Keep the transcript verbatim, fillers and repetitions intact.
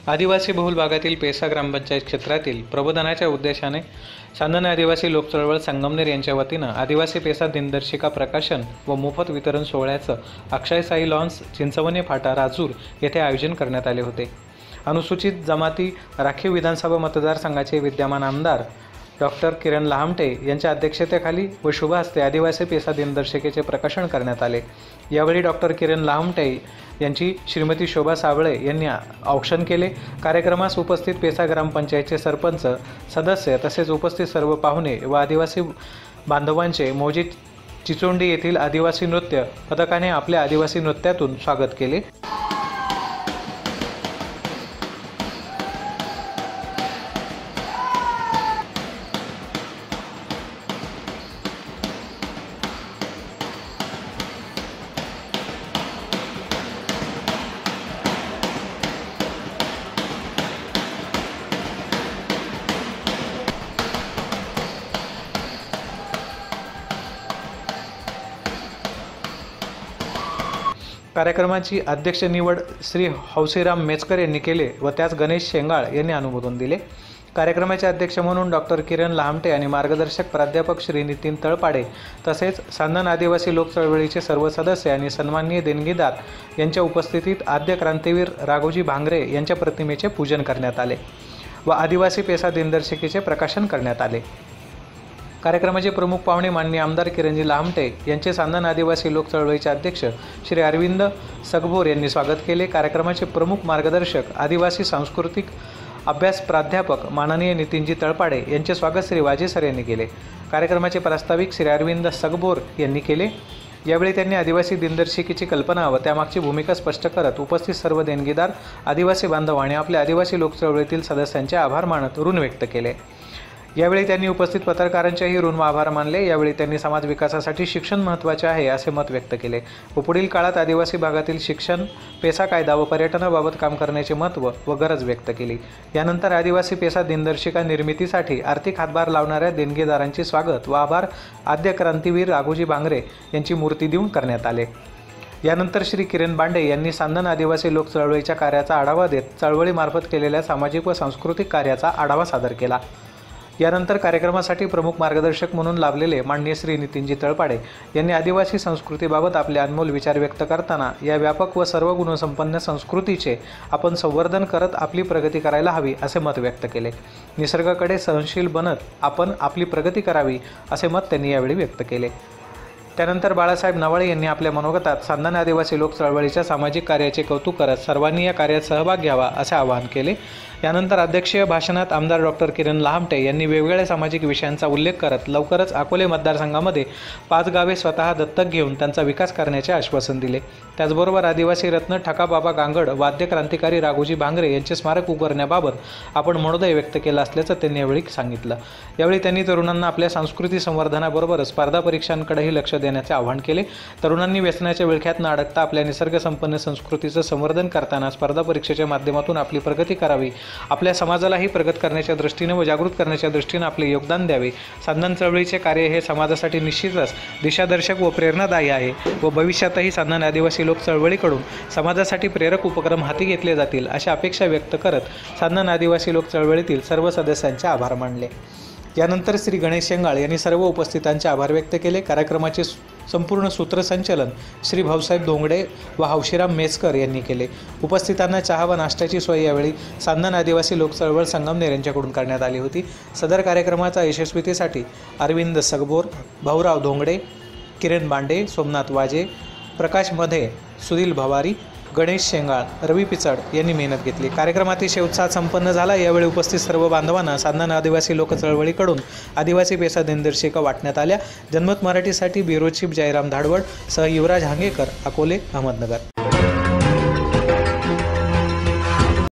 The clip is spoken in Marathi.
आदिवासी बहुल भागातील पेसा ग्रामपंचायत क्षेत्रातील प्रबोधनाच्या उद्देशाने चांदण आदिवासी लोक चळवळ संगमनेर यांच्या वतीनं आदिवासी पेसा दिनदर्शिका प्रकाशन व मोफत वितरण सोहळ्याचं अक्षय साई लॉन्स चिंचवणे फाटा राजूर येथे आयोजन करण्यात आले होते। अनुसूचित जमाती राखीव विधानसभा मतदारसंघाचे विद्यमान आमदार डॉक्टर किरण लहामटे यांच्या अध्यक्षतेखाली व शुभ हस्ते आदिवासी पेसा दिनदर्शिकेचे प्रकाशन करण्यात आले। यावेळी डॉक्टर किरण लहामटे यांची श्रीमती शोभा साबळे यांनी औक्षण केले। कार्यक्रमास उपस्थित पेसा ग्रामपंचायतचे सरपंच सदस्य तसेच उपस्थित सर्व पाहुणे व आदिवासी बांधवांचे मौजी चिचोंडी येथील आदिवासी नृत्य पथकाने आपल्या आदिवासी नृत्यातून स्वागत केले। कार्यक्रमाची अध्यक्ष निवड श्री हौसीराम मेचकर यांनी केले व त्यास गणेश शेंगाळ यांनी अनुमोदन दिले। कार्यक्रमाचे अध्यक्ष म्हणून डॉक्टर किरण लहामटे आणि मार्गदर्शक प्राध्यापक श्री नितीन तळपाडे तसेच चांदण आदिवासी लोक चळवळीचे सर्व सदस्य आणि सन्माननीय देणगीदार यांच्या उपस्थितीत आद्य क्रांतीवीर राघोजी भांगरे यांच्या प्रतिमेचे पूजन करण्यात आले व आदिवासी पेसा दिनदर्शिकेचे प्रकाशन करण्यात आले। कार्यक्रमाचे प्रमुख पाहुणे माननीय आमदार किरणजी लहामटे यांचे चांदण आदिवासी लोक चळवळीचे अध्यक्ष श्री अरविंद सगभोर यांनी स्वागत केले। कार्यक्रमाचे प्रमुख मार्गदर्शक आदिवासी सांस्कृतिक अभ्यास प्राध्यापक माननीय नितीनजी तळपाडे यांचे स्वागत श्री वाजे सर यांनी केले। कार्यक्रमाचे प्रास्ताविक श्री अरविंद सगभोर यांनी केले। यावेळी त्यांनी आदिवासी दिनदर्शिकेची कल्पना व त्यामागची भूमिका स्पष्ट करत उपस्थित सर्व देणगीदार आदिवासी बांधव आणि आपल्या आदिवासी लोक चळवळीतील सदस्यांचे आभार मानत ऋण व्यक्त केले। यावेळी त्यांनी उपस्थित पत्रकारांचेही ऋण व आभार मानले। यावेळी त्यांनी समाज विकासासाठी शिक्षण महत्त्वाचे आहे असे मत व्यक्त केले व पुढील काळात आदिवासी भागातील शिक्षण, पेसा कायदा व पर्यटनाबाबत काम करण्याचे महत्त्व व गरज व्यक्त केली। यानंतर आदिवासी पेसा दिनदर्शिका निर्मितीसाठी आर्थिक हातभार लावणाऱ्या देणगीदारांचे स्वागत व आभार आद्य क्रांतीवीर राघोजी भांगरे यांची मूर्ती देऊन करण्यात आले। यानंतर श्री किरण बांडे यांनी चांदण आदिवासी लोक चळवळीच्या कार्याचा आढावा देत चळवळीमार्फत केलेल्या सामाजिक व सांस्कृतिक कार्याचा आढावा सादर केला। यानंतर कार्यक्रमासाठी प्रमुख मार्गदर्शक म्हणून लाभलेले माननीय श्री नितीनजी तळपाडे यांनी आदिवासी संस्कृतीबाबत आपले अनमोल विचार व्यक्त करताना या व्यापक व सर्व गुणसंपन्न संस्कृतीचे आपण संवर्धन करत आपली प्रगती करायला हवी असे मत व्यक्त केले। निसर्गाकडे सहनशील बनत आपण आपली प्रगती करावी असे मत त्यांनी यावेळी व्यक्त केले। त्यानंतर बाळासाहेब नवाळे यांनी आपल्या मनोगतात चांदण आदिवासी लोक चळवळीच्या सामाजिक कार्याचे कौतुक करत सर्वांनी या कार्यात सहभाग घ्यावा असे आवाहन केले। यानंतर अध्यक्षीय भाषणात आमदार डॉक्टर किरण लहामटे यांनी वेगवेगळ्या सामाजिक विषयांचा उल्लेख करत लवकरच अकोले मतदारसंघामध्ये पाच गावे स्वतः दत्तक घेऊन त्यांचा विकास करण्याचे आश्वासन दिले। त्याचबरोबर आदिवासी रत्न ठकाबाबा गांगड व आद्य क्रांतिकारी राघोजी भांगरे यांचे स्मारक उभारण्याबाबत आपण मनोदय व्यक्त केला असल्याचं त्यांनी यावेळी सांगितलं। यावेळी त्यांनी तरुणांना आपल्या संस्कृती संवर्धनाबरोबरच स्पर्धा परीक्षांकडेही लक्ष देण्याचे आवाहन केले। तरुणांनी व्यसनाच्या विळख्यात न अडकता आपल्या निसर्गसंपन्न संस्कृतीचं संवर्धन करताना स्पर्धा परीक्षेच्या माध्यमातून आपली प्रगती करावी, आपल्या समाजालाही प्रगत करण्याच्या दृष्टीने व जागृत करण्याच्या दृष्टीने आपले योगदान द्यावे। चांदण चळवळीचे कार्य हे समाजासाठी निश्चितच दिशादर्शक व प्रेरणादायी आहे व भविष्यातही चांदण आदिवासी लोक चळवळीकडून समाजासाठी प्रेरक उपक्रम हाती घेतले जातील अशी अपेक्षा व्यक्त करत चांदण आदिवासी लोक चळवळीतील सर्व सदस्यांचे आभार मानले। यानंतर श्री गणेश शेंगाळ यांनी सर्व उपस्थितांचे आभार व्यक्त केले। कार्यक्रमाचे संपूर्ण सूत्रसंचलन श्री भाऊसाहेब धोंगडे व हौशीराम मेचकर यांनी केले। उपस्थितांना चहा व नाश्त्याची सोय यावेळी चांदण आदिवासी लोक चळवळ संगमनेर यांच्याकडून करण्यात आली होती। सदर कार्यक्रमाचा यशस्वीतेसाठी अरविंद सगभोर, भाऊराव धोंगडे, किरण बांडे, सोमनाथ वाजे, प्रकाश मधे, सुनील भवारी, गणेश शेंगाळ, रवी पिचड यांनी मेहनत घेतली। कार्यक्रम अतिशय उत्साहात संपन्न झाला। यावेळी उपस्थित सर्व बांधवांना चांदण आदिवासी लोक चळवळीकडून आदिवासी पेसा दिनदर्शिका वाटण्यात आल्या। जनमत मराठीसाठी ब्युरो चीफ जयराम धाडवड सह युवराज हांगेकर, अकोले, अहमदनगर।